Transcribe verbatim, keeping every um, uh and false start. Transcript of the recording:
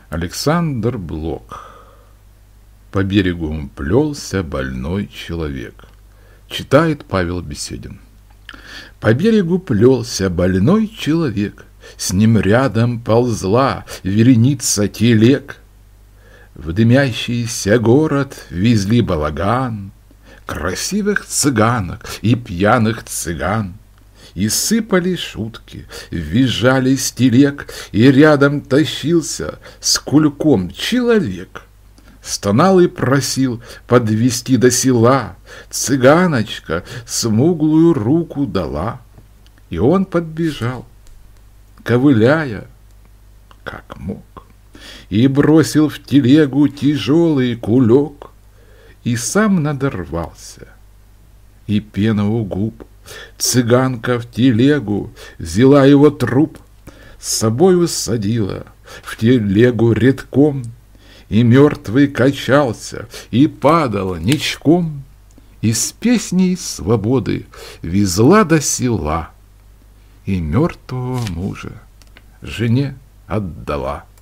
Александр Блок. По берегу плелся больной человек. Читает Павел Беседин. По берегу плелся больной человек, с ним рядом ползла вереница телег. В дымящийся город везли балаган, красивых цыганок и пьяных цыган. И сыпали шутки, визжали с телег, и рядом тащился с кульком человек. Стонал и просил подвести до села, цыганочка смуглую руку дала. И он подбежал, ковыляя, как мог, и бросил в телегу тяжелый кулек, и сам надорвался, и пена у губ. Цыганка в телегу взяла его труп, с собой усадила в телегу редком, и мертвый качался и падал ничком, и с песней свободы везла до села, и мертвого мужа жене отдала.